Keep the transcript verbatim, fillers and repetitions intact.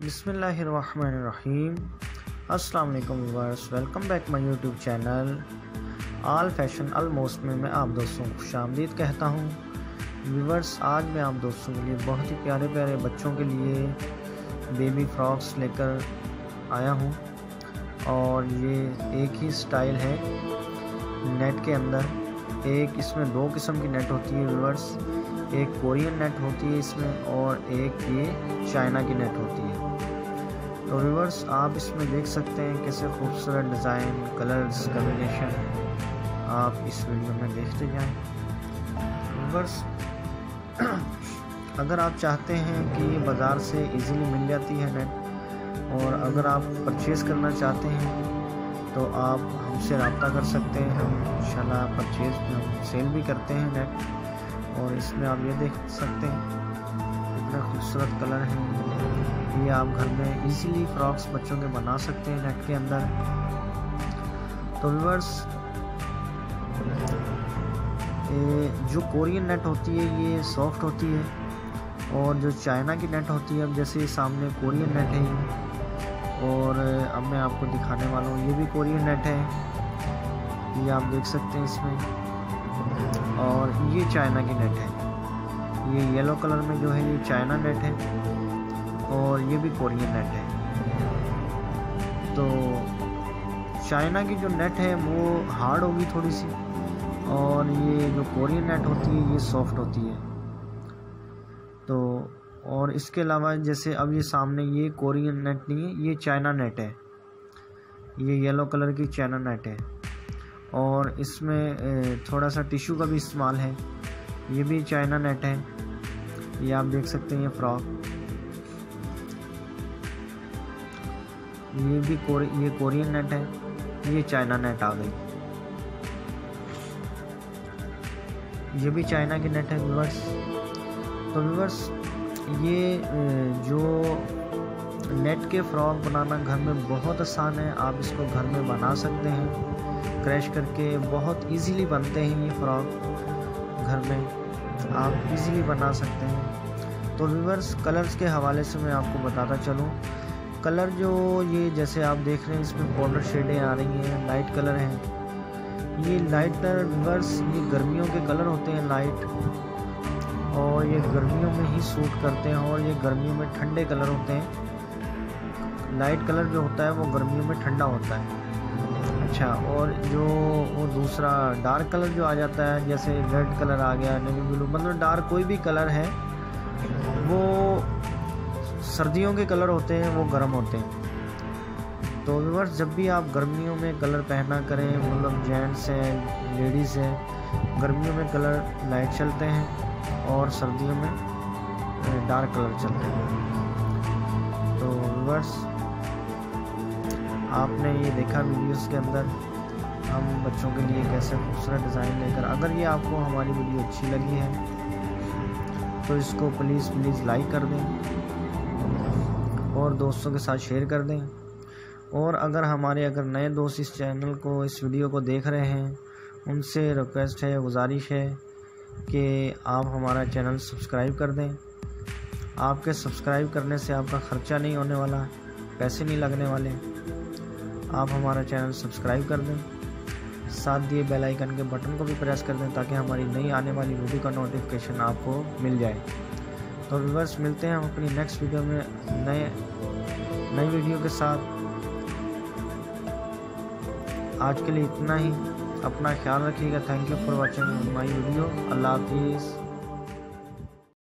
बिस्मिल्लाहिर्रहमानिर्रहीम। अस्सलाम वालेकुम viewers, welcome back my YouTube channel all fashion almost में मैं आप दोस्तों को खुशामदीद कहता हूँ। व्यूअर्स, आज मैं आप दोस्तों के लिए बहुत ही प्यारे प्यारे बच्चों के लिए बेबी फ्रॉक्स लेकर आया हूँ। और ये एक ही स्टाइल है नेट के अंदर। एक इसमें दो किस्म की नेट होती है व्यूअर्स, एक कोरियन नेट होती है इसमें और एक ये चाइना की नेट होती है। तो व्यूअर्स, आप इसमें देख सकते हैं कैसे खूबसूरत डिज़ाइन, कलर्स कॉम्बिनेशन आप इस वीडियो में देखते जाएं। व्यूअर्स, अगर आप चाहते हैं कि ये बाज़ार से इजीली मिल जाती है नेट, और अगर आप परचेज़ करना चाहते हैं तो आप हमसे रब्ता कर सकते हैं। हम इंशाल्लाह परचेज़ में हम सेल भी करते हैं नेट। और इसमें आप ये देख सकते हैं कितना खूबसूरत कलर है। ये आप घर में इजीली फ्रॉक्स बच्चों के बना सकते हैं नेट के अंदर। तो व्यूअर्स, जो कोरियन नेट होती है ये सॉफ्ट होती है, और जो चाइना की नेट होती है, अब जैसे सामने कोरियन नेट है ये, और अब मैं आपको दिखाने वाला हूँ ये भी कोरियन नेट है, ये आप देख सकते हैं इसमें। और ये चाइना की नेट है, ये येलो कलर में जो है ये चाइना नेट है, और ये भी कोरियन नेट है। तो चाइना की जो नेट है वो हार्ड होगी थोड़ी सी, और ये जो कोरियन नेट होती है ये सॉफ्ट होती है। तो और इसके अलावा जैसे अब ये सामने ये कोरियन नेट नहीं है, ये चाइना नेट है, ये येलो कलर की चाइना नेट है। और इसमें थोड़ा सा टिश्यू का भी इस्तेमाल है, ये भी चाइना नेट है। ये आप देख सकते हैं ये फ्रॉक, ये भी कोरि ये कोरियन नेट है, ये चाइना नेट आ गई, ये भी चाइना की नेट है व्यूअर्स। तो व्यूअर्स, ये जो नेट के फ्रॉक बनाना घर में बहुत आसान है, आप इसको घर में बना सकते हैं क्रैश करके। बहुत इजीली बनते हैं ये फ्रॉक, घर में आप इजीली बना सकते हैं। तो व्यूअर्स, कलर्स के हवाले से मैं आपको बताता चलूँ। कलर जो ये जैसे आप देख रहे हैं इसमें पाउडर शेडें आ रही हैं, लाइट कलर हैं। ये लाइट कलर व्यूअर्स ये गर्मियों के कलर होते हैं लाइट, और ये गर्मियों में ही सूट करते हैं, और ये गर्मियों में ठंडे कलर होते हैं। लाइट कलर जो होता है वो गर्मियों में ठंडा होता है। अच्छा, और जो वो दूसरा डार्क कलर जो आ जाता है, जैसे रेड कलर आ गया, नेवी ब्लू, मतलब डार्क कोई भी कलर है वो सर्दियों के कलर होते हैं, वो गर्म होते हैं। तो व्यूअर्स, जब भी आप गर्मियों में कलर पहना करें, मतलब जेंट्स हैं, लेडीज़ हैं, गर्मियों में कलर लाइट चलते हैं और सर्दियों में डार्क कलर चलते हैं। तो व्यूअर्स, आपने ये देखा वीडियोस के अंदर हम बच्चों के लिए कैसे खूबसूरत डिज़ाइन लेकर। अगर ये आपको हमारी वीडियो अच्छी लगी है तो इसको प्लीज़ प्लीज़ लाइक कर दें और दोस्तों के साथ शेयर कर दें। और अगर हमारे अगर नए दोस्त इस चैनल को, इस वीडियो को देख रहे हैं, उनसे रिक्वेस्ट है, गुजारिश है कि आप हमारा चैनल सब्सक्राइब कर दें। आपके सब्सक्राइब करने से आपका ख़र्चा नहीं होने वाला, पैसे नहीं लगने वाले। आप हमारा चैनल सब्सक्राइब कर दें, साथ दिए बेल आइकन के बटन को भी प्रेस कर दें ताकि हमारी नई आने वाली वीडियो का नोटिफिकेशन आपको मिल जाए। तो व्यूअर्स, मिलते हैं हम अपनी नेक्स्ट वीडियो में नए नई वीडियो के साथ। आज के लिए इतना ही। अपना ख्याल रखिएगा। Thank you for watching my video. अल्लाह हाफिज़।